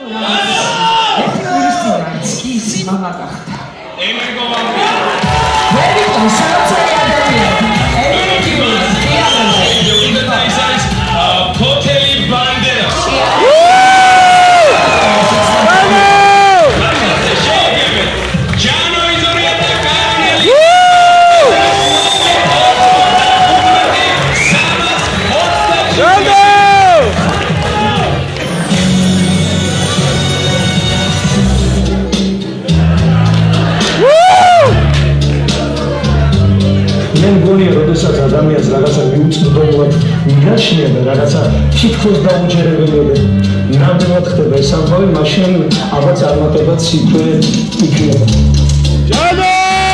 ადამიანს რაღაცა მიუწვდომად მინაშნია და რაღაცა თითქოს დაუჯერებელია. ნამდვილად ხდება ეს ამბავი, მაშინ ალბათ წარმატებაც იქვე იქნება. ჯანო!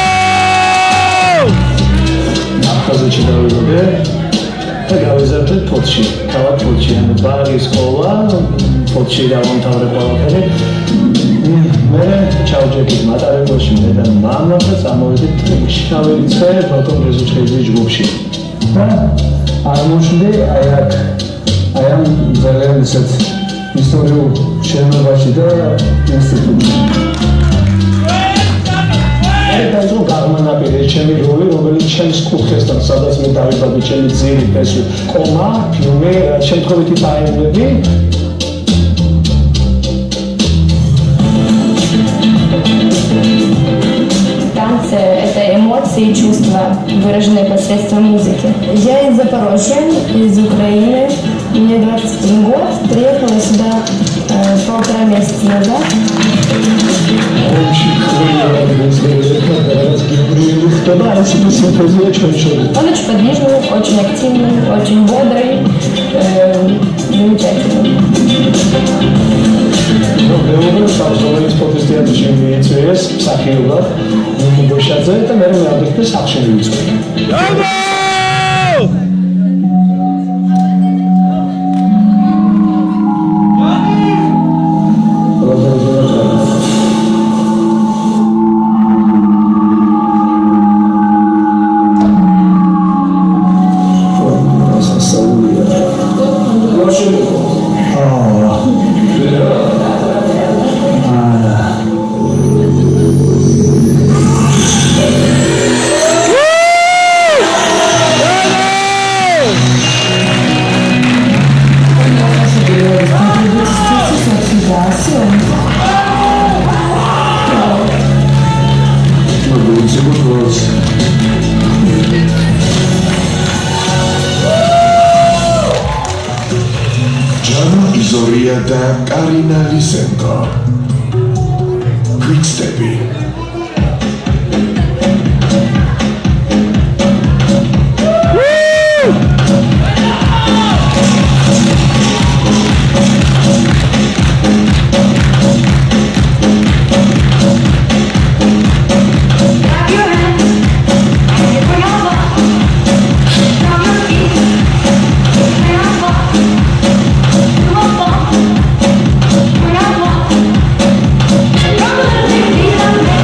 ნახაზეში დავიდოდე და გავიზარდეთ ფოთში. თავად ფოთში, ანუ ბაღი, სკოლა, ფოთში დავამთავრე ყველაფერი. მე ჩავჯერდით მატარებელში მე და მამა და წამოვედით შავი ცე ბატონ რეზუჩხეიძის ჯგუფში. და აღმოჩნდი აი ამ ძალიან ისეთ ისტორიულ შენობაში და ინსტიტუტში. ეს გარმანაპირე ჩემი როლი, რომელიც ჩემს კუთხესთან, სადაც მე დავიბადე ჩემი ძირი, ეს კომა, ფილმი, შემთხვევითი პაემები. Это эмоции и чувства, выраженные посредством музыки. Я из Запорожья, из Украины. Мне 21 год. Приехала сюда 1,5 месяца назад. Он очень подвижный, очень активный, очень бодрый, замечательный. Samozřejmě protestujete, že mi něco je psachilovat, došadze, tam jenom já bych to sakšený lidský. Jano, izoria და კარინა ლისენკო. Quickstepi. We'll be right back.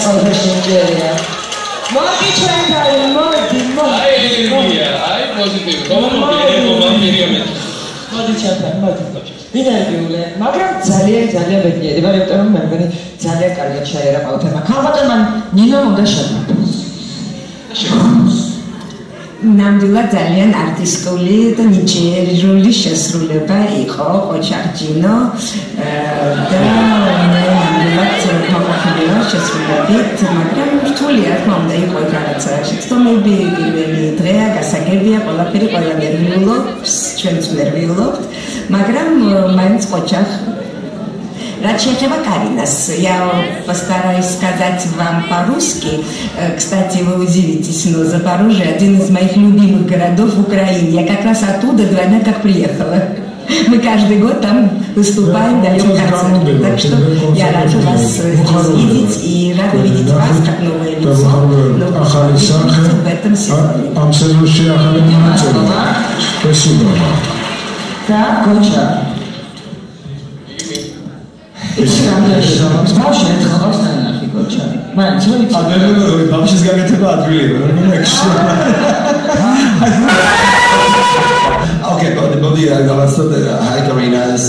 Nigeria. Modi Chandali, Modi. Ai energia, ai positivo. Modi Chandali. Ინერვიულე, მაგრამ ძალიან ბედნიერი ვარ, იმიტომ რომ მე მგონი ძალიან კარგად შეერაყავთ ემა. ქალბატონ მან ნინო უნდა შეგვიყვეს. ნამდვილად ძალიან არტისტული და ნიჭიერული შესრულება იყო ყოჩარ ჯინო და ნამდვილად მოგხდები შესრულებით, მაგრამ რთულია თქმა უნდა იყო რაღაცა შეცდომები, პირველი დღეა, გასაგებია, ყველაფერი ყველა ნერვიულობს, ჩვენც ნერვიულობთ, მაგრამ მაინც ყოჩარ. Рад шефа Каринас. Я постараюсь сказать вам по-русски. Кстати, вы удивитесь, но Запорожье один из моих любимых городов в Украине. Я как раз оттуда 2 дня как приехала. Мы каждый год там выступаем, даем концерты. Так что я рада вас здесь видеть и рада видеть вас как новое лицо. Но в этом сезоне. Спасибо. Так, Коча. Იცი რამდენი ժամს ბავშვი ერთხელ დაინახი გოჩა. მაინც რო იცი. ადრე ბავშვის გაკეთება ადვილია, რა მექში. Okay, but body also the high arenas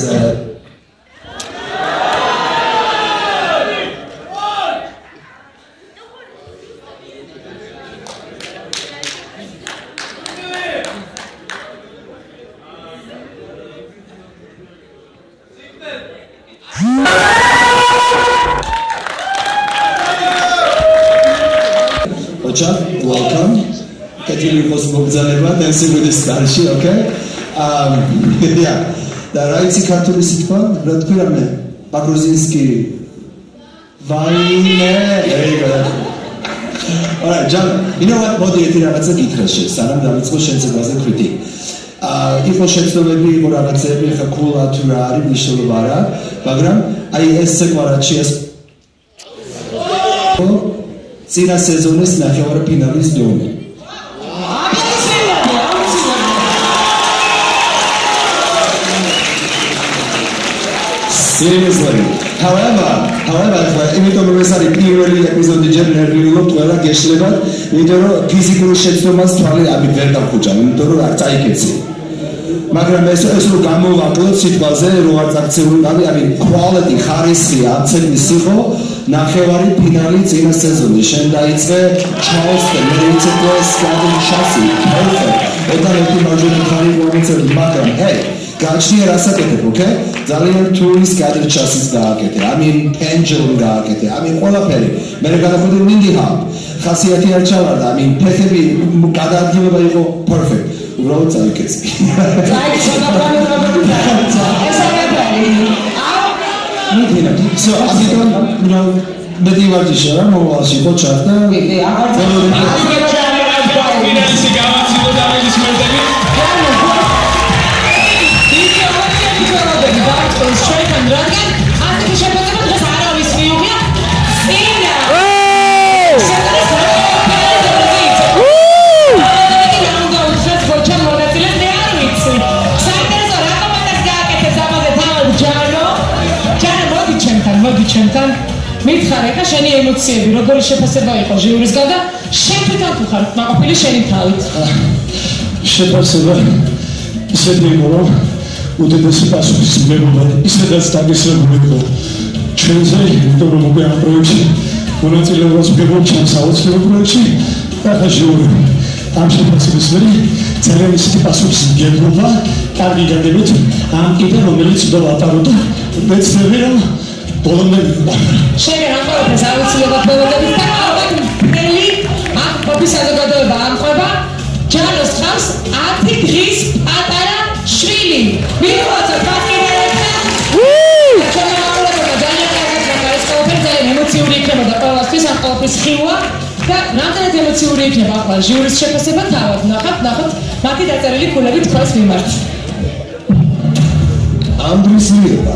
welcome. Katili was mogzaleba, then see with this starshi, okay? Yeah. The right Catholic sitpa, Radkurame, Bagruzinski. Vaine. There you go. Alright, John, you know what? Body that's a gitrashi. Salam David's Shens was a critic. If was cekvaven or Alexebi, Hakula, Turari, Mishovara, Bagram, I cekvaven. Წინა სეზონის ნახევარფინალის დონე. Seriously. However, იმიტომ რომ ეს არის პირველი ეპიზოდი ჯერ ნერვიულობ ყველა გეშლებათ, იმიტომ რომ ფიზიკური შეცდომას თვალი ვერ დავხუჭავ, იმიტომ რომ არ წაიკეცი. მაგრამ ეს რო გამოვაკლოთ სიტყვაზე, რო არ წაქცეულიყავი, აი quality ხარისხი აცენის იყო ნახევარი ფინალი წინა სეზონში. შენ დაიწყე ჩაოსტენ, მე იცოდე სკადენ შასი, perfect. ოდანეთი მარჯვენა ხარი მომეწევი, მაგრამ hey, გაჩნია რასაკეთებ, okay? ძალიან რთული სკადენ შასის გააკეთე. ამინ pendulum გააკეთე. ამინ ყველაფერი. მე გადავხედე მინდი ჰავ. ხასიათი არ ჩავარდა, ამინ ფეხები გადაადგილება იყო perfect. უბრალოდ წაიკეცი. წაიქცა და პროგრამა ეს არის So, ამიტომ მეტი ვარჯიში რა მოვალში ხო ჩარდა? კი, მოდი ჩემთან მითხარ ეხა შენი ემოციები როგორი შეფასება იყო ჟიურისგან და შენ თვითონ თუ ხარ მაყოფილი შენი თავით შეფასება ისეთი იყო რომ უდიდესი პასუხისმგებლობა ისედაც დაგესრებული იყო ჩვენზე იმიტომ რომ უკვე ამ პროექტში მონაწილეობას ვიღებთ ჩემს საოცრებო პროექტში და ჟიური ამ შეფასების მერე ძალიან ისეთი პასუხისმგებლობა კარგი გაგებით ამ კიდე რომელიც დავატარო და მეცდები რომ შენ ამ ყველაფერს აუცილებლად მოვაგებით და ალბათ მთელი ამ პოპის საზოგადოება ამყვება ჯანოს ხავს 10 დღის პატარა შვილი ვიღოთ პატკინერებთან ჩვენ ამბობთ ძალიან კარგად ეს ყველაფერი ძალიან ემოციური იქნება და ყველასთვის ამ ყველაფრის ხილვა და რამდენად ემოციური იქნება ახლა ჟიურის შეფასება თავად ნახოთ მათი დაწერილი ქულები თქვენს მიმართ ანდრის მიერა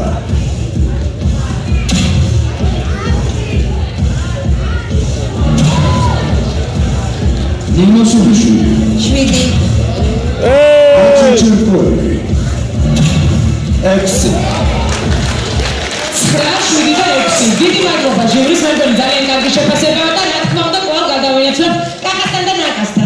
Nino Subishvili. Shvili. Cekvaven. Excellent. Shvili და 6. დიდი მადლობა ჟიურის მემბერი ძალიან კარგი კარგი შეფასება და რა თქმა უნდა, ყველგან გადავინაცვლებ კაკასთან და ნაკასთან.